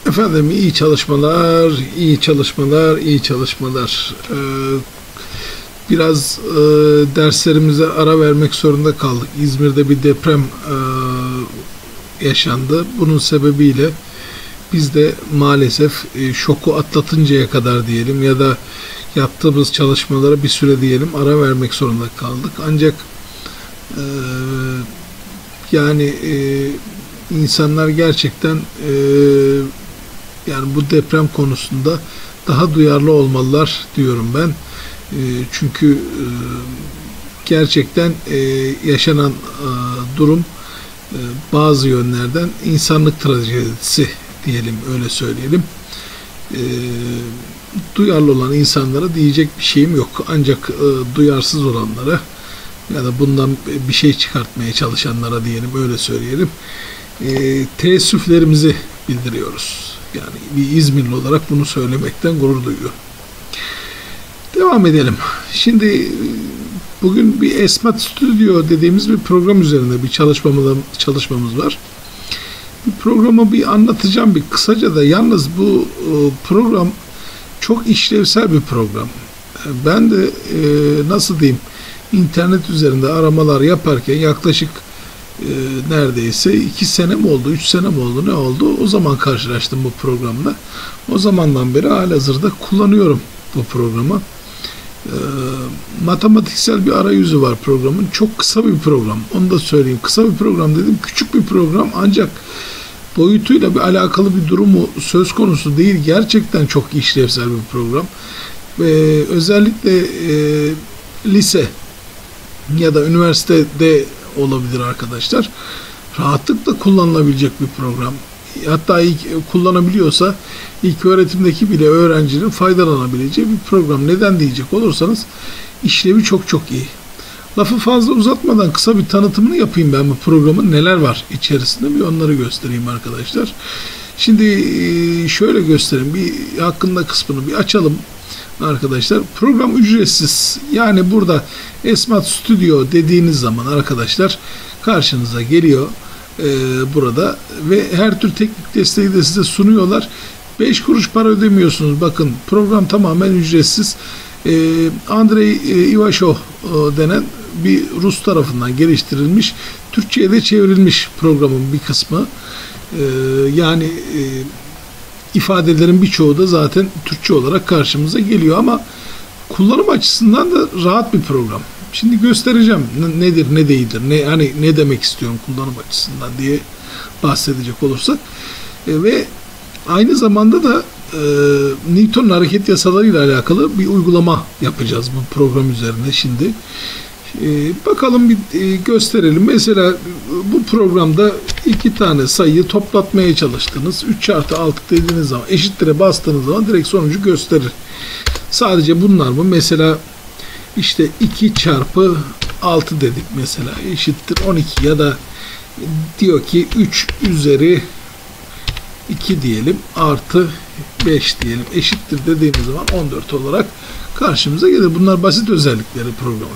Efendim iyi çalışmalar, iyi çalışmalar, iyi çalışmalar. Biraz derslerimize ara vermek zorunda kaldık. İzmir'de bir deprem yaşandı. Bunun sebebiyle biz de maalesef şoku atlatıncaya kadar diyelim ya da yaptığımız çalışmalara bir süre diyelim ara vermek zorunda kaldık. Ancak insanlar gerçekten yani bu deprem konusunda daha duyarlı olmalılar diyorum ben. Çünkü gerçekten yaşanan durum bazı yönlerden insanlık trajedisi diyelim, öyle söyleyelim. Duyarlı olan insanlara diyecek bir şeyim yok. Ancak duyarsız olanlara ya da bundan bir şey çıkartmaya çalışanlara diyelim, öyle söyleyelim. Teessüflerimizi bildiriyoruz. Yani bir İzmirli olarak bunu söylemekten gurur duyuyorum. Devam edelim. Şimdi bugün bir Esmat Stüdyo dediğimiz bir program üzerinde bir çalışmamız var. Bu programı bir anlatacağım bir kısaca da. Yalnız bu program çok işlevsel bir program. Ben de nasıl diyeyim, internet üzerinde aramalar yaparken yaklaşık neredeyse 2 sene mi oldu, 3 sene mi oldu, ne oldu? O zaman karşılaştım bu programla. O zamandan beri halihazırda kullanıyorum bu programı. Matematiksel bir arayüzü var programın. Çok kısa bir program. Onu da söyleyeyim. Kısa bir program dedim. Küçük bir program ancak boyutuyla bir alakalı bir durumu söz konusu değil. Gerçekten çok işlevsel bir program. Ve özellikle lise ya da üniversitede olabilir arkadaşlar. Rahatlıkla kullanılabilecek bir program. Hatta kullanabiliyorsa ilk öğretimdeki bile öğrencinin faydalanabileceği bir program. Neden diyecek olursanız işlevi çok çok iyi. Lafı fazla uzatmadan kısa bir tanıtımını yapayım ben bu programın. Neler var içerisinde bir onları göstereyim arkadaşlar. Şimdi şöyle göstereyim. Bir hakkında kısmını bir açalım arkadaşlar. Program ücretsiz. Yani burada Esmat Stüdyo dediğiniz zaman arkadaşlar karşınıza geliyor burada ve her tür teknik desteği de size sunuyorlar. 5 kuruş para ödemiyorsunuz. Bakın program tamamen ücretsiz. Andrei Ivashov denen bir Rus tarafından geliştirilmiş, Türkçe'ye de çevrilmiş programın bir kısmı. İfadelerin birçoğu da zaten Türkçe olarak karşımıza geliyor ama kullanım açısından da rahat bir program. Şimdi göstereceğim nedir, ne değildir, ne demek istiyorum kullanım açısından diye bahsedecek olursak. Ve aynı zamanda da Newton'un hareket yasalarıyla alakalı bir uygulama yapacağız bu program üzerinde şimdi. Bakalım bir gösterelim. Mesela bu programda 2 tane sayıyı toplatmaya çalıştınız. 3 çarpı 6 dediğiniz zaman, eşittire bastığınız zaman direkt sonucu gösterir. Sadece bunlar mı? Mesela işte 2 çarpı 6 dedik mesela, eşittir 12 ya da diyor ki 3 üzeri 2 diyelim artı 5 diyelim, eşittir dediğimiz zaman 14 olarak karşımıza gelir. Bunlar basit özellikleri programın.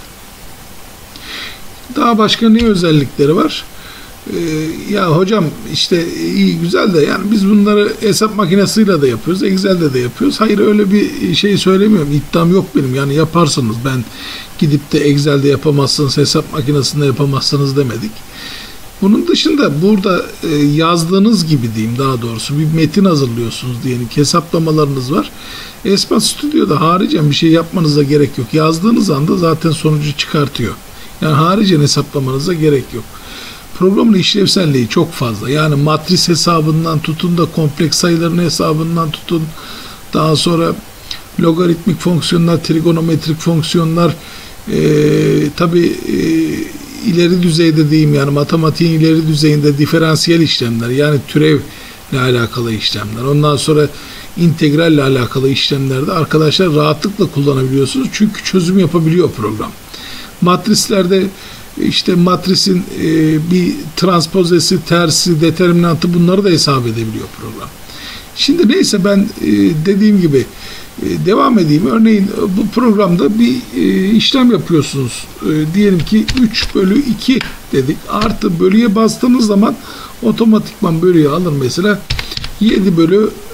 Daha başka ne özellikleri var? Ya hocam işte iyi güzel de yani biz bunları hesap makinesiyle de yapıyoruz, Excel'de de yapıyoruz. Hayır, öyle bir şey söylemiyorum. İddiam yok benim. Yani yaparsınız. Ben gidip de Excel'de yapamazsınız, hesap makinesinde yapamazsınız demedik. Bunun dışında burada yazdığınız gibi diyeyim, daha doğrusu bir metin hazırlıyorsunuz diyelim ki, hesaplamalarınız var. Esmat Stüdyo'da haricen bir şey yapmanıza gerek yok. Yazdığınız anda zaten sonucu çıkartıyor. Yani haricen hesaplamanıza gerek yok. Programın işlevselliği çok fazla. Yani matris hesabından tutun da kompleks sayıların hesabından tutun. Daha sonra logaritmik fonksiyonlar, trigonometrik fonksiyonlar, ileri düzeyde diyeyim, yani matematiğin ileri düzeyinde diferansiyel işlemler, yani türevle alakalı işlemler. Ondan sonra integralle alakalı işlemlerde arkadaşlar rahatlıkla kullanabiliyorsunuz. Çünkü çözüm yapabiliyor program. Matrislerde işte matrisin bir transpozesi, tersi, determinantı, bunları da hesap edebiliyor program. Şimdi neyse, ben dediğim gibi devam edeyim. Örneğin bu programda bir işlem yapıyorsunuz. Diyelim ki 3 bölü 2 dedik. Artı bölüye bastığınız zaman otomatikman bölüye alır mesela. 7 bölü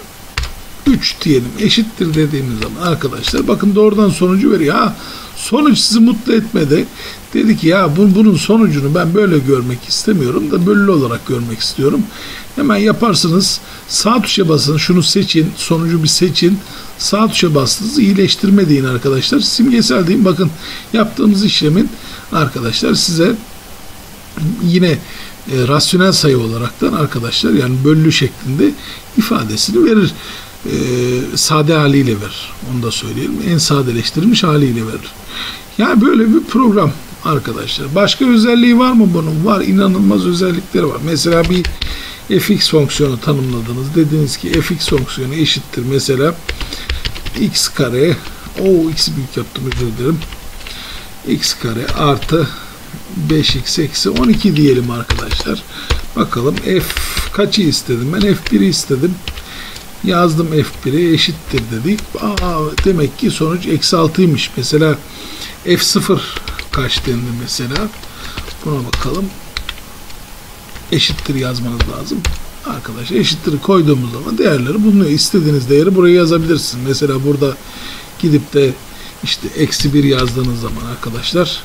3 diyelim eşittir dediğimiz zaman arkadaşlar bakın doğrudan sonucu veriyor. Ha, sonuç sizi mutlu etmedi. Dedi ki ya bunun sonucunu ben böyle görmek istemiyorum da bölü olarak görmek istiyorum. Hemen yaparsınız. Sağ tuşa basın. Şunu seçin. Sonucu bir seçin. Sağ tuşa bastınız. İyileştirme deyin arkadaşlar. Simgesel deyin. Bakın yaptığımız işlemin arkadaşlar size yine rasyonel sayı olaraktan arkadaşlar yani bölü şeklinde ifadesini verir. Sade haliyle verir. Onu da söyleyelim. En sadeleştirilmiş haliyle verir. Yani böyle bir program arkadaşlar. Başka özelliği var mı bunun? Var. İnanılmaz özellikleri var. Mesela bir fx fonksiyonu tanımladınız. Dediniz ki fx fonksiyonu eşittir. Mesela x kare x'i büyük yaptım özür dilerim. X kare artı 5x eksi 12 diyelim arkadaşlar. Bakalım f kaçı istedim? Ben f1'i istedim. Yazdım f1'i eşittir dedik. Demek ki sonuç eksi 6'ymış. Mesela f0 kaç dendi mesela? Buna bakalım. Eşittir yazmanız lazım. Arkadaşlar eşittir koyduğumuz zaman değerleri bulunuyor. İstediğiniz değeri buraya yazabilirsiniz. Mesela burada gidip de işte eksi 1 yazdığınız zaman arkadaşlar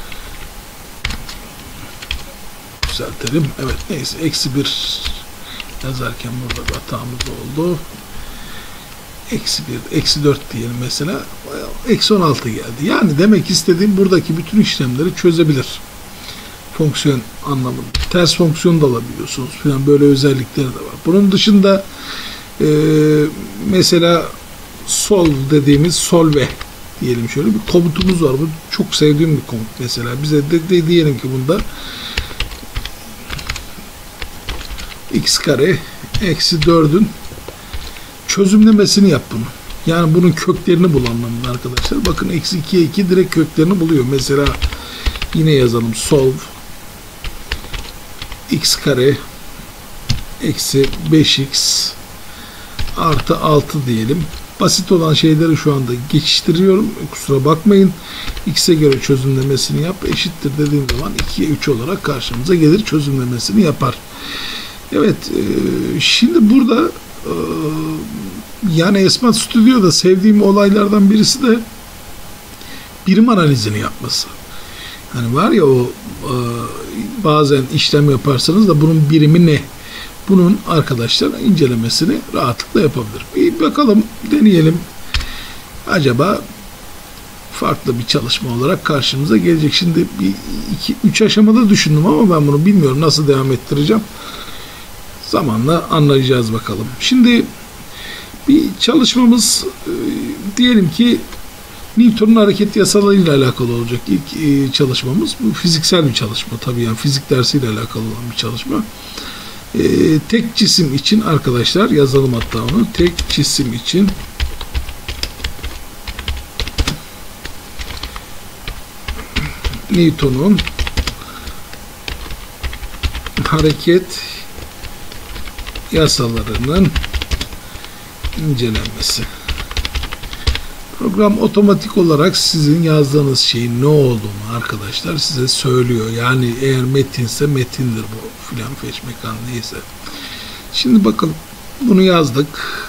düzeltelim. Evet neyse eksi 1 yazarken burada bir hatamız oldu. Eksi 1, eksi 4 diyelim mesela. Eksi 16 geldi. Yani demek istediğim buradaki bütün işlemleri çözebilir. Fonksiyon anlamında. Ters fonksiyon da alabiliyorsunuz falan böyle özellikleri de var. Bunun dışında mesela solve dediğimiz solve diyelim şöyle bir komutumuz var. Bu çok sevdiğim bir komut mesela. Bize de diyelim ki bunda x kare eksi 4'ün çözümlemesini yap bunu. Yani bunun köklerini bul anlamında arkadaşlar. Bakın eksi 2'ye 2 direkt köklerini buluyor. Mesela yine yazalım solve x kare eksi 5x artı 6 diyelim. Basit olan şeyleri şu anda geçiştiriyorum. Kusura bakmayın. X'e göre çözümlemesini yap. Eşittir dediğim zaman 2'ye 3 olarak karşımıza gelir. Çözümlemesini yapar. Evet. Şimdi burada yani Esmat Studio'da sevdiğim olaylardan birisi de birim analizini yapması. Hani var ya o bazen işlem yaparsanız da bunun birimi ne? Bunun arkadaşlar incelemesini rahatlıkla yapabilir. Bir bakalım, deneyelim. Acaba farklı bir çalışma olarak karşımıza gelecek. Şimdi 3 aşamada düşündüm ama ben bunu bilmiyorum nasıl devam ettireceğim. Zamanla anlayacağız bakalım. Şimdi bir çalışmamız diyelim ki Newton'un hareket yasalarıyla alakalı olacak. İlk çalışmamız bu fiziksel bir çalışma tabii yani fizik dersiyle alakalı olan bir çalışma. Tek cisim için arkadaşlar yazalım hatta onu. Tek cisim için Newton'un hareket yasalarının incelenmesi. Program otomatik olarak sizin yazdığınız şeyin ne olduğunu arkadaşlar size söylüyor. Yani eğer metinse metindir bu filan feşmekan neyse. Şimdi bakın bunu yazdık.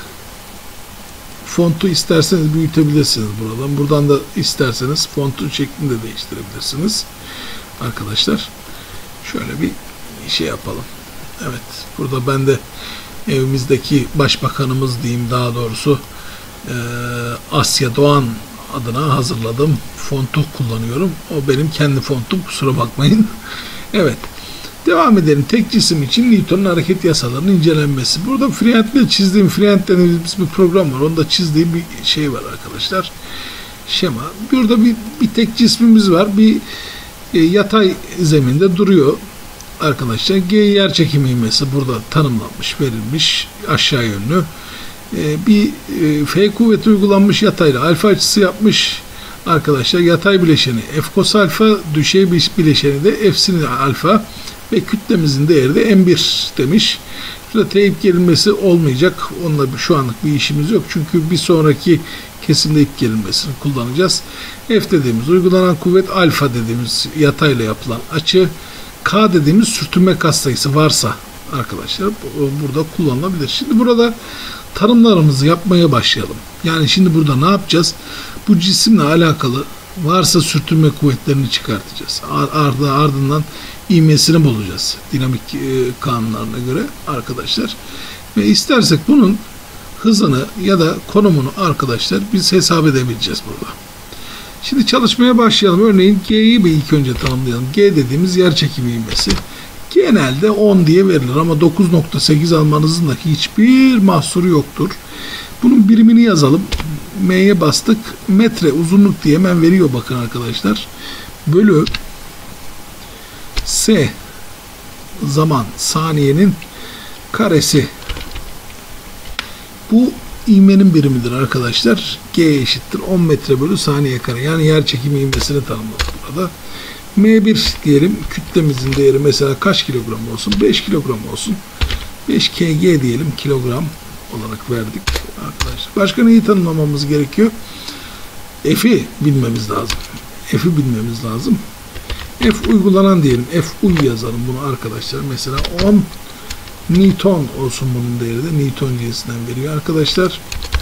Fontu isterseniz büyütebilirsiniz buradan. Buradan da isterseniz fontun şeklini de değiştirebilirsiniz. Arkadaşlar şöyle bir şey yapalım. Evet, burada ben de evimizdeki başbakanımız diyeyim daha doğrusu Asya Doğan adına hazırladığım fontu kullanıyorum. O benim kendi fontum, kusura bakmayın. Evet. Devam edelim. Tek cisim için Newton'un hareket yasalarının incelenmesi. Burada freehand'le çizdiğim, freehand dediğimiz bir program var. Onda çizdiğim bir şey var arkadaşlar. Şema. Burada bir tek cismimiz var. Bir yatay zeminde duruyor. Arkadaşlar G yer çekimi ivmesi burada tanımlanmış, verilmiş aşağı yönlü. Bir F kuvveti uygulanmış yatayla alfa açısı yapmış arkadaşlar. Yatay bileşeni F cos alfa, düşey bileşeni de F sin alfa ve kütlemizin değeri de M1 demiş. Burada teyip gerilmesi olmayacak. Onunla şu anlık bir işimiz yok. Çünkü bir sonraki kesimde ip gerilmesini kullanacağız. F dediğimiz uygulanan kuvvet, alfa dediğimiz yatayla yapılan açı, K dediğimiz sürtünme katsayısı varsa arkadaşlar burada kullanılabilir. Şimdi burada tanımlarımızı yapmaya başlayalım. Yani şimdi burada ne yapacağız? Bu cisimle alakalı varsa sürtünme kuvvetlerini çıkartacağız. Ardından ivmesini bulacağız. Dinamik kanunlarına göre arkadaşlar. Ve istersek bunun hızını ya da konumunu arkadaşlar biz hesap edebileceğiz burada. Şimdi çalışmaya başlayalım. Örneğin G'yi bir ilk önce tanımlayalım. G dediğimiz yerçekimi ivmesi. Genelde 10 diye verilir ama 9.8 almanızın da hiçbir mahsuru yoktur. Bunun birimini yazalım. M'ye bastık. Metre uzunluk diye hemen veriyor bakın arkadaşlar. Bölü S zaman saniyenin karesi. Bu ivmenin birimidir arkadaşlar. G eşittir 10 metre bölü saniye kare. Yani yer çekimi ivmesini tanımladık burada. M1 diyelim. Kütlemizin değeri mesela kaç kilogram olsun? 5 kilogram olsun. 5 kg diyelim. Kilogram olarak verdik arkadaşlar. Başka neyi tanımlamamız gerekiyor? F'i bilmemiz lazım. F'i bilmemiz lazım. F uygulanan diyelim. F uy yazalım bunu arkadaşlar. Mesela 10 Newton olsun bunun değeri de. Newton cinsinden veriyor arkadaşlar.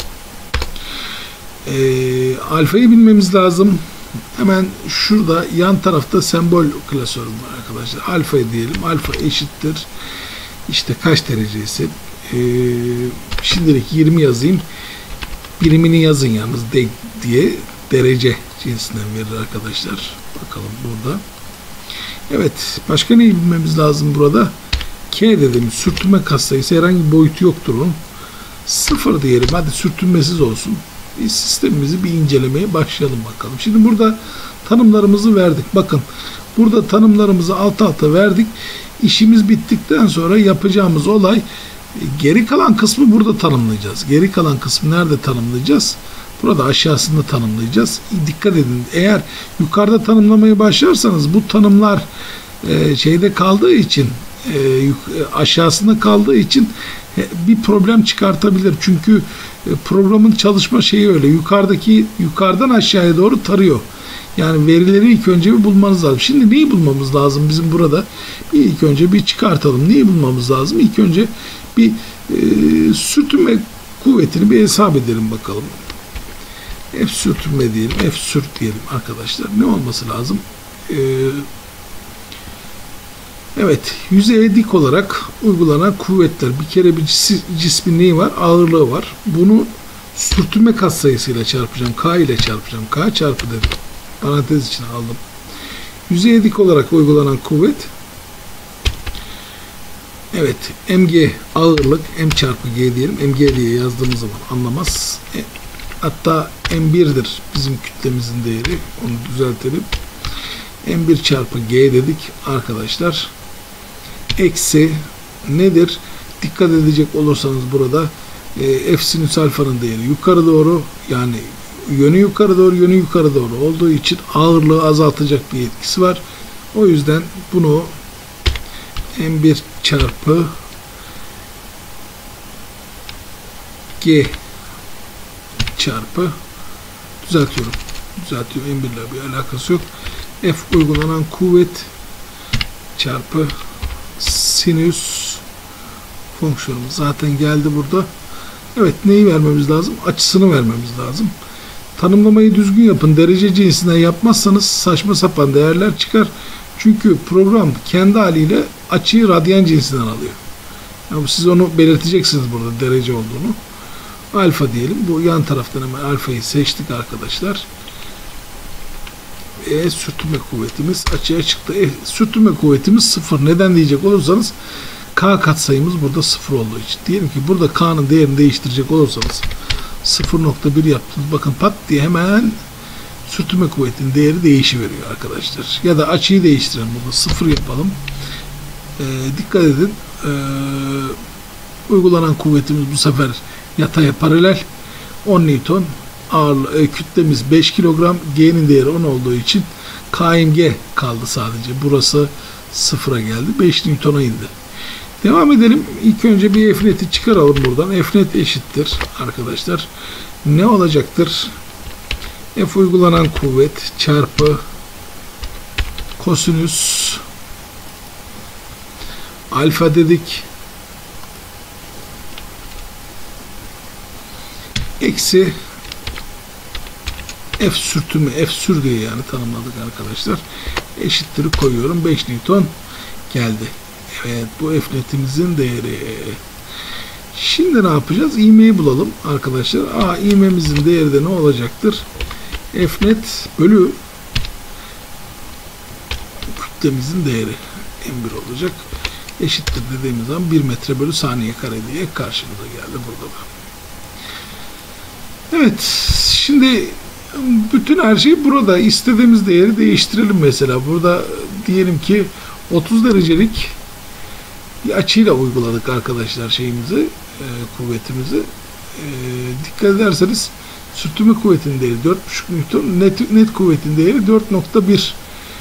Alfayı bilmemiz lazım. Hemen şurada yan tarafta sembol klasörüm var arkadaşlar. Alfa diyelim. Alfa eşittir. İşte kaç derece ise şimdilik 20 yazayım. Birimini yazın yalnız diye derece cinsinden verir arkadaşlar. Bakalım burada. Evet. Başka neyi bilmemiz lazım burada? K dediğimiz sürtünme katsayısı herhangi bir boyutu yoktur onun. 0 diyelim. Hadi sürtünmesiz olsun. Biz sistemimizi bir incelemeye başlayalım bakalım. Şimdi burada tanımlarımızı verdik. Bakın burada tanımlarımızı alt alta verdik. İşimiz bittikten sonra yapacağımız olay geri kalan kısmı burada tanımlayacağız. Geri kalan kısmı nerede tanımlayacağız? Burada aşağısında tanımlayacağız. Dikkat edin. Eğer yukarıda tanımlamaya başlarsanız bu tanımlar şeyde kaldığı için aşağısında kaldığı için bir problem çıkartabilir. Çünkü programın çalışma şeyi öyle. Yukarıdan aşağıya doğru tarıyor. Yani verileri ilk önce bir bulmanız lazım. Şimdi neyi bulmamız lazım bizim burada? İlk önce bir çıkartalım. Neyi bulmamız lazım? İlk önce bir sürtünme kuvvetini bir hesap edelim bakalım. F sürtünme diyelim. F sürt diyelim arkadaşlar. Ne olması lazım? Evet. Yüzeye dik olarak uygulanan kuvvetler. Bir kere bir cismin neyi var? Ağırlığı var. Bunu sürtünme katsayısıyla çarpacağım. K ile çarpacağım. K çarpı dedim. Parantez içine aldım. Yüzeye dik olarak uygulanan kuvvet. Evet. Mg ağırlık. M çarpı G diyelim. Mg diye yazdığımız zaman anlamaz. Hatta M1'dir bizim kütlemizin değeri. Onu düzeltelim. M1 çarpı G dedik arkadaşlar. Eksi nedir? Dikkat edecek olursanız burada F sinüs alfanın değeri yukarı doğru, yani yönü yukarı doğru olduğu için ağırlığı azaltacak bir etkisi var. O yüzden bunu M1 çarpı G çarpı düzeltiyorum. M1 ile bir alakası yok. F uygulanan kuvvet çarpı sinüs fonksiyonumuz zaten geldi burada. Evet, neyi vermemiz lazım? Açısını vermemiz lazım. Tanımlamayı düzgün yapın. Derece cinsinden yapmazsanız saçma sapan değerler çıkar. Çünkü program kendi haliyle açıyı radyan cinsinden alıyor. Yani siz onu belirteceksiniz burada derece olduğunu. Alfa diyelim. Bu yan taraftan hemen alfayı seçtik arkadaşlar. Sürtünme kuvvetimiz açığa çıktı. Sürtünme kuvvetimiz 0. Neden diyecek olursanız K katsayımız burada 0 olduğu için. Diyelim ki burada K'nın değerini değiştirecek olursanız 0.1 yaptınız. Bakın pat diye hemen sürtünme kuvvetinin değeri değişiveriyor arkadaşlar. Ya da açıyı değiştirelim. Burada 0 yapalım. Dikkat edin. Uygulanan kuvvetimiz bu sefer yataya paralel. 10 Newton. Kütlemiz 5 kilogram. G'nin değeri 10 olduğu için KMG kaldı sadece. Burası 0'a geldi. 5 Newton'a indi. Devam edelim. İlk önce bir F-net'i çıkaralım buradan. F-net eşittir arkadaşlar. Ne olacaktır? F uygulanan kuvvet çarpı kosinüs alfa dedik. eksi F sürtünme, F sür diye yani tanımladık arkadaşlar. Eşittir koyuyorum. 5 Newton geldi. Evet, bu F netimizin değeri. Şimdi ne yapacağız? İğmeyi bulalım arkadaşlar. İğmemizin değeri de ne olacaktır? F net bölü kütlemizin değeri M1 olacak. Eşittir dediğimiz zaman 1 metre bölü saniye kare diye karşımıza geldi burada da. Evet, şimdi bütün her şey burada. İstediğimiz değeri değiştirelim mesela. Burada diyelim ki 30 derecelik bir açıyla uyguladık arkadaşlar şeyimizi, kuvvetimizi. Dikkat ederseniz sürtünme kuvvetinin değeri 4,5 Newton, net kuvvetin değeri 4,1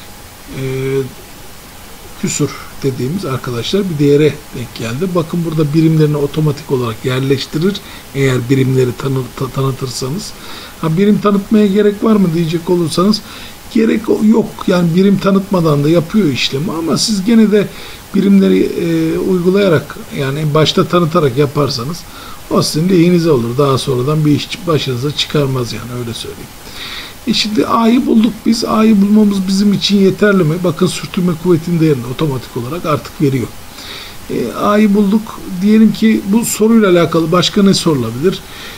küsur dediğimiz arkadaşlar bir değere denk geldi. Bakın burada birimlerini otomatik olarak yerleştirir. Eğer birimleri tanıtırsanız. Birim tanıtmaya gerek var mı diyecek olursanız gerek yok. Yani birim tanıtmadan da yapıyor işlemi ama siz gene de birimleri uygulayarak yani başta tanıtarak yaparsanız o sizin lehinize olur. Daha sonradan bir iş başınıza çıkarmaz yani öyle söyleyeyim. Şimdi A'yı bulduk biz. A'yı bulmamız bizim için yeterli mi? Bakın sürtünme kuvvetinin değerini otomatik olarak artık veriyor. A'yı bulduk. Diyelim ki bu soruyla alakalı başka ne sorulabilir?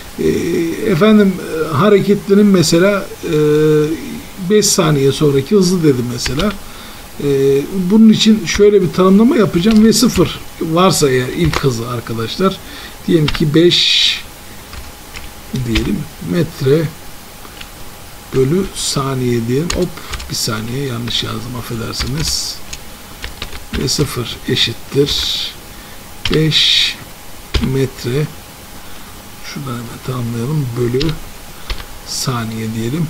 Hareketlerin mesela 5 saniye sonraki hızı dedim mesela. Bunun için şöyle bir tanımlama yapacağım. V0 varsa eğer ilk hızı arkadaşlar. Diyelim ki 5 diyelim metre bölü saniye diyelim. Hop bir saniye yanlış yazdım affedersiniz. V0 eşittir 5 metre şuradan hemen tanımlayalım. Bölü saniye diyelim.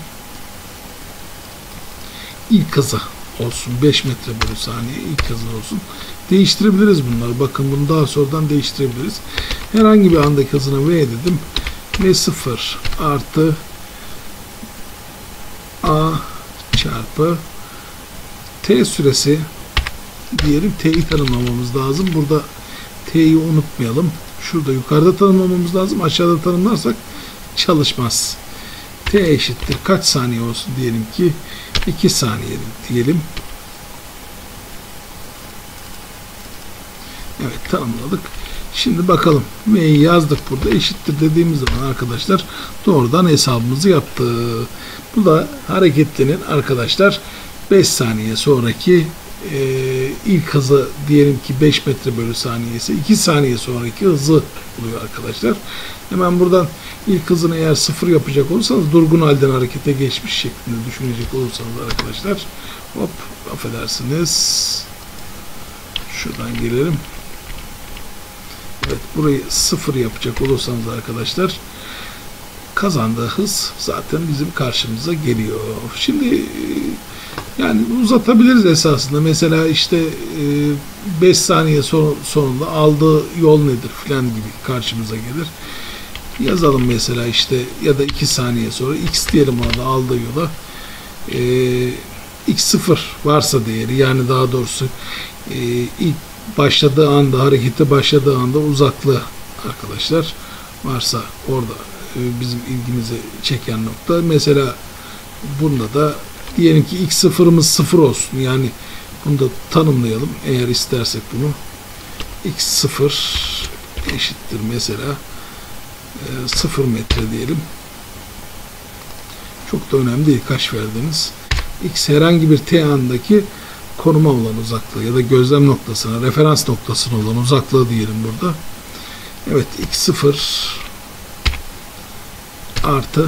İlk hızı olsun. 5 metre bölü saniye ilk hızı olsun. Değiştirebiliriz bunları. Bakın bunu daha sonradan değiştirebiliriz. Herhangi bir andaki hızına V dedim. V0 artı A çarpı T süresi diyelim. T'yi tanımlamamız lazım. Burada T'yi unutmayalım. Şurada yukarıda tanımlamamız lazım. Aşağıda tanımlarsak çalışmaz. T eşittir. Kaç saniye olsun diyelim ki 2 saniye diyelim. Evet tanımladık. Şimdi bakalım. V'yi yazdık burada. Eşittir dediğimiz zaman arkadaşlar doğrudan hesabımızı yaptı. Bu da hareketlinin arkadaşlar 5 saniye sonraki ilk hızı diyelim ki 5 metre bölü saniye ise 2 saniye sonraki hızı oluyor arkadaşlar. Hemen buradan ilk hızını eğer 0 yapacak olursanız durgun halden harekete geçmiş şeklinde düşünecek olursanız arkadaşlar hop affedersiniz şuradan gelelim. Evet burayı 0 yapacak olursanız arkadaşlar kazandığı hız zaten bizim karşımıza geliyor. Şimdi yani uzatabiliriz esasında. Mesela işte 5 saniye sonunda aldığı yol nedir filan gibi karşımıza gelir. Yazalım mesela işte ya da 2 saniye sonra x diyelim orada aldığı yola. X0 varsa değeri yani daha doğrusu ilk başladığı anda harekete başladığı anda uzaklığı arkadaşlar varsa orada bizim ilgimizi çeken nokta. Mesela bunda da diyelim ki x sıfırımız 0 olsun. Yani bunu da tanımlayalım. Eğer istersek bunu x0 eşittir mesela 0 metre diyelim. Çok da önemli değil kaç verdiğiniz. X herhangi bir t andaki konuma olan uzaklığı ya da gözlem noktasına, referans noktasına olan uzaklığı diyelim burada. Evet x0 artı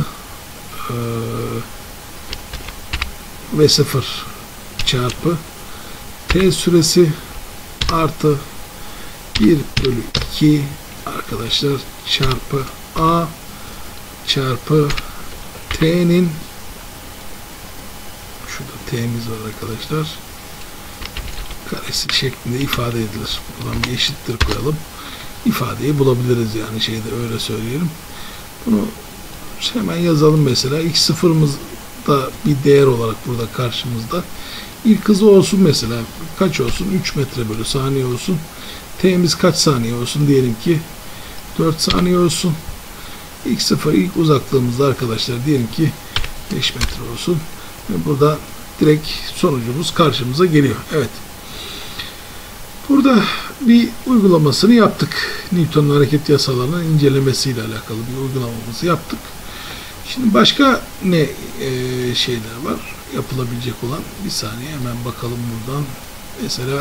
v0 çarpı t süresi artı 1 bölü 2 arkadaşlar çarpı a çarpı t'nin şurada t'miz var arkadaşlar karesi şeklinde ifade edilir. Buradan bir eşittir koyalım. İfadeyi bulabiliriz yani şeyde öyle söyleyelim. Bunu hemen yazalım mesela. X0'ımız da bir değer olarak burada karşımızda. İlk hızı olsun mesela. Kaç olsun? 3 metre bölü saniye olsun. T'miz kaç saniye olsun? Diyelim ki 4 saniye olsun. ilk uzaklığımızda arkadaşlar diyelim ki 5 metre olsun. Ve burada direkt sonucumuz karşımıza geliyor. Evet. Burada bir uygulamasını yaptık. Newton'un hareket yasalarının incelemesiyle alakalı bir uygulamamızı yaptık. Şimdi başka ne şeyler var yapılabilecek olan? Bir saniye hemen bakalım buradan. Mesela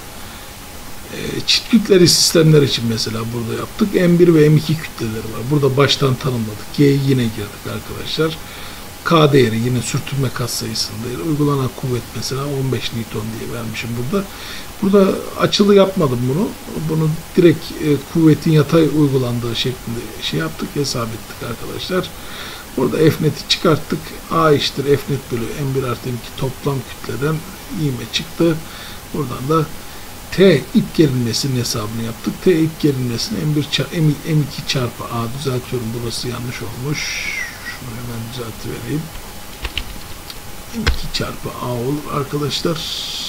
çift kütleli sistemler için mesela burada yaptık. M1 ve M2 kütleleri var. Burada baştan tanımladık. G'ye yine girdik arkadaşlar. K değeri yine sürtünme katsayısında. Uygulanan kuvvet mesela 15 Newton diye vermişim burada. Burada açılı yapmadım bunu. Bunu direkt kuvvetin yatay uygulandığı şeklinde şey yaptık, hesap ettik arkadaşlar. Burada F-net'i çıkarttık. A eşittir F-net bölü M1 artı M2 toplam kütleden ivme çıktı. Buradan da T ip gerilmesinin hesabını yaptık. T ip gerilmesini M2 çarpı A, düzeltiyorum burası yanlış olmuş. Şunu hemen düzeltivereyim. M2 çarpı A olur arkadaşlar.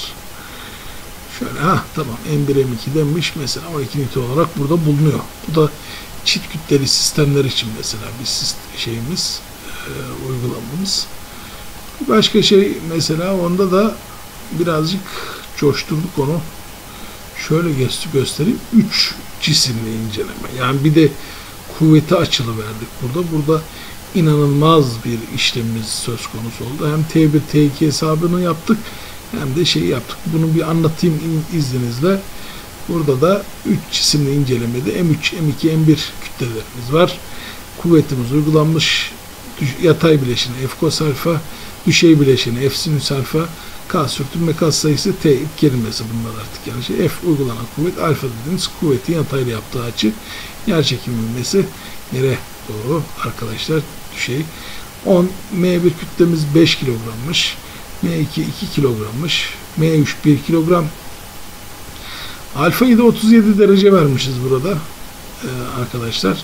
Şöyle tamam M1 M2 denmiş mesela 12 Newton olarak burada bulunuyor. Bu da çift kütleli sistemler için mesela bir şeyimiz uygulamamız. Başka şey mesela onda da birazcık coşturduk onu. Şöyle göstereyim. 3 cisimli inceleme. Yani bir de kuvveti açılı verdik burada. Burada inanılmaz bir işlemimiz söz konusu oldu. Hem T1, T2 hesabını yaptık hem de şey yaptık. Bunu bir anlatayım izninizle. Burada da 3 cisimli incelemede M3, M2, M1 kütlelerimiz var. Kuvvetimiz uygulanmış. Yatay bileşeni F cos alfa, düşey bileşeni F sinüs alfa, K sürtünme katsayısı, T ip gerilmesi bunlar artık yani şey. F uygulanan kuvvet, alfa dediğimiz kuvvetin yatayla yaptığı açı, yerçekim ivmesi yere doğru arkadaşlar düşey. 10 M1 kütlemiz 5 kilogrammış. M2 2 kilogrammış. M3 1 kilogram. Alfayı da 37 derece vermişiz burada arkadaşlar.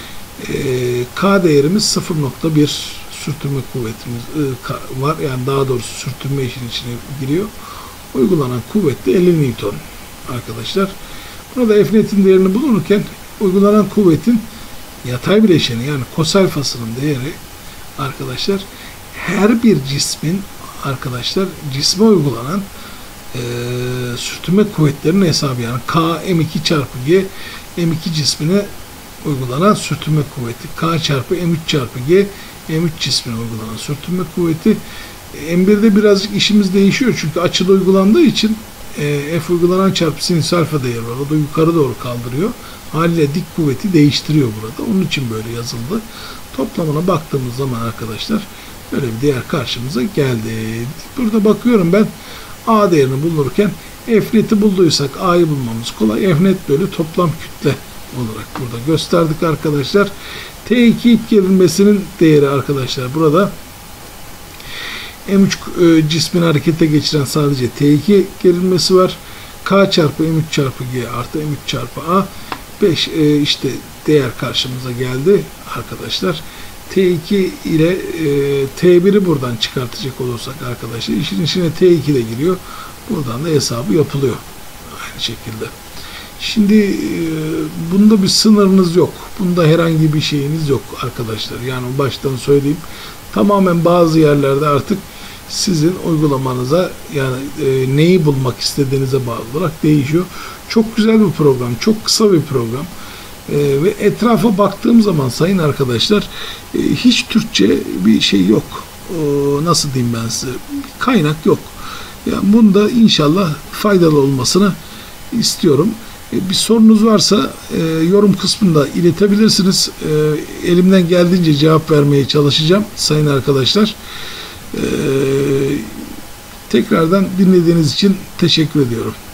K değerimiz 0.1 sürtünme kuvvetimiz var. Yani daha doğrusu sürtünme işin içine giriyor. Uygulanan kuvvet de 50 Newton arkadaşlar. Burada F-net'in değerini bulunurken uygulanan kuvvetin yatay bileşeni yani cos alfasının değeri arkadaşlar her bir cismin arkadaşlar cisme uygulanan sürtünme kuvvetlerinin hesabı yani K M2 çarpı G M2 cismine uygulanan sürtünme kuvveti, K çarpı M3 çarpı G M3 cismine uygulanan sürtünme kuvveti. M1'de birazcık işimiz değişiyor çünkü açılı uygulandığı için F uygulanan çarpı sinüs alfa değeri var. O da yukarı doğru kaldırıyor. Haliyle dik kuvveti değiştiriyor burada. Onun için böyle yazıldı. Toplamına baktığımız zaman arkadaşlar böyle bir değer karşımıza geldi. Burada bakıyorum ben A değerini bulurken F-net'i bulduysak A'yı bulmamız kolay. F-net bölü toplam kütle olarak burada gösterdik arkadaşlar. T2 ip gerilmesinin değeri arkadaşlar burada M3 cismini harekete geçiren sadece T2 gerilmesi var. K çarpı M3 çarpı G artı M3 çarpı A 5 işte değer karşımıza geldi arkadaşlar. T2 ile T1'i buradan çıkartacak olursak arkadaşlar işin içine T2 de giriyor. Buradan da hesabı yapılıyor. Aynı şekilde. Şimdi bunda bir sınırınız yok. Bunda herhangi bir şeyiniz yok arkadaşlar. Yani baştan söyleyeyim. Tamamen bazı yerlerde artık sizin uygulamanıza yani neyi bulmak istediğinize bağlı olarak değişiyor. Çok güzel bir program. Çok kısa bir program. Ve etrafa baktığım zaman sayın arkadaşlar hiç Türkçe bir şey yok. Nasıl diyeyim ben size? Bir kaynak yok. Yani bunda inşallah faydalı olmasını istiyorum. Bir sorunuz varsa yorum kısmında iletebilirsiniz. Elimden geldiğince cevap vermeye çalışacağım sayın arkadaşlar. Tekrardan dinlediğiniz için teşekkür ediyorum.